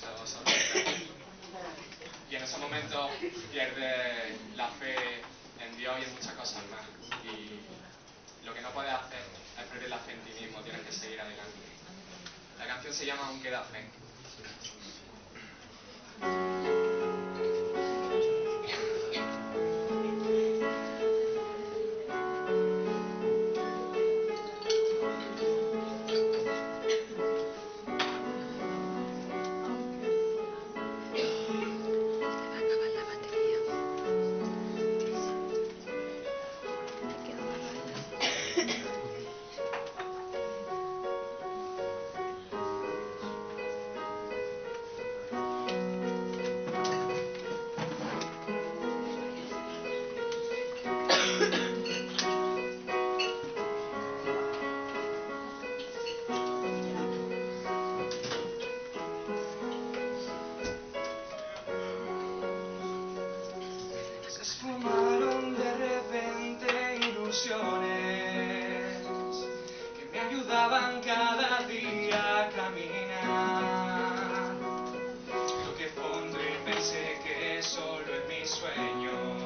sobre el y en esos momentos pierdes la fe en Dios y en muchas cosas más. Y lo que no puedes hacer es perder la fe en ti mismo, tienes que seguir adelante. La canción se llama Aún queda fe. Esfumaron de repente ilusiones que me ayudaban cada día a caminar. Toqué fondo y pensé que solo en mis sueños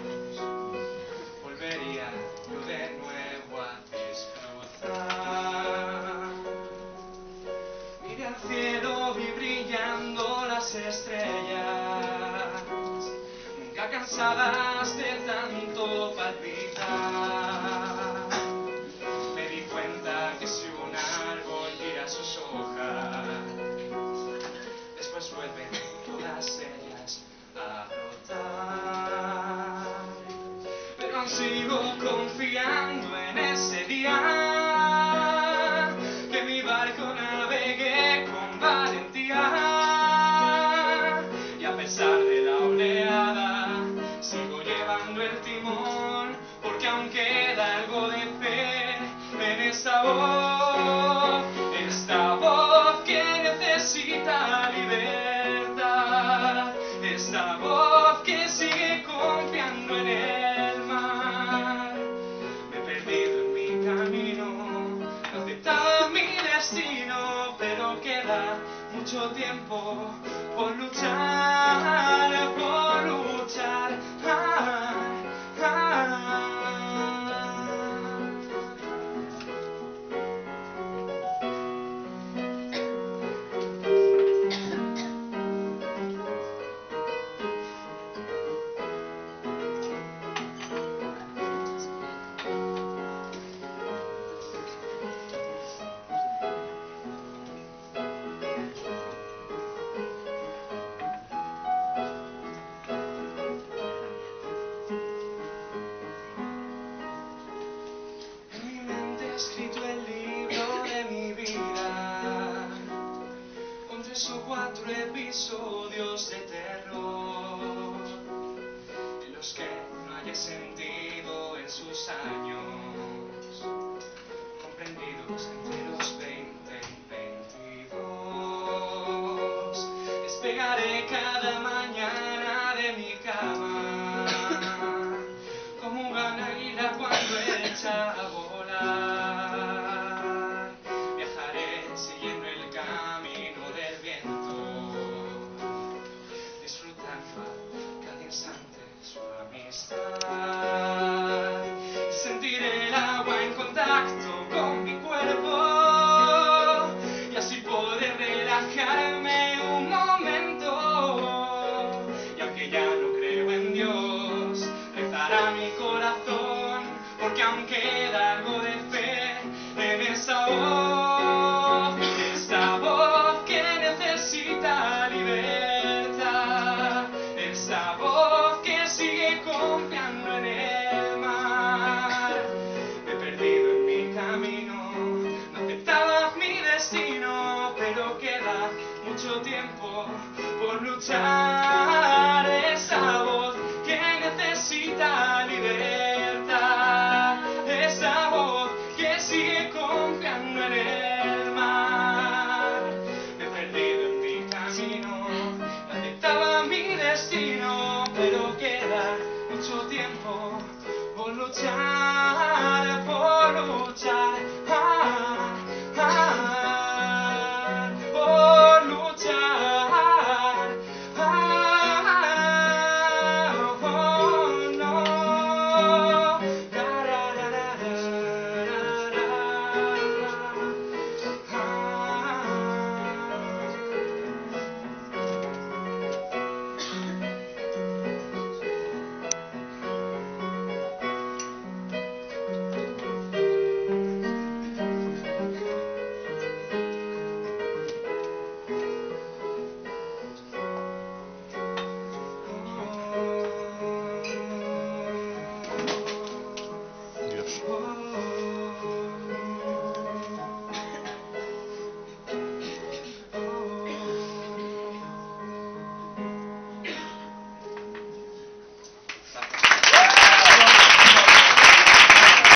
volvería yo de nuevo a disfrutar. Miré al cielo, vi brillando las estrellas, nunca cansadas de tanto palpitar. Me di cuenta que si un árbol tira sus hojas, después vuelven todas ellas a brotar. Pero aún sigo confiando en ese día, que mi barco navegue con valentía, y a pesar de la oleada sigo llevando el timón, porque aún queda algo de fe en esta voz que necesita libertad, esta voz que sigue confiando en el mar. Me he perdido en mi camino, no aceptaba mi destino, pero queda mucho tiempo por luchar, por luchar. He escrito el libro de mi vida, con 3 o 4 episodios de terror, en los que no haya sentido en sus años, comprendidos entre los 20 y 22. Despegaré cada mañana de mi cama, como un águila cuando echa a volar. Viajaré siguiendo el camino del viento, disfrutando a cada instante su amistad. Sentiré el agua en contacto con mi cuerpo, y así poder relajarme un momento. Y aunque ya no creo en Dios, rezará mi corazón, porque aún queda algo de fe en esta voz que necesita libertad, esta voz que sigue confiando en el mar. Me he perdido en mi camino, no aceptaba mi destino, pero queda mucho tiempo por luchar.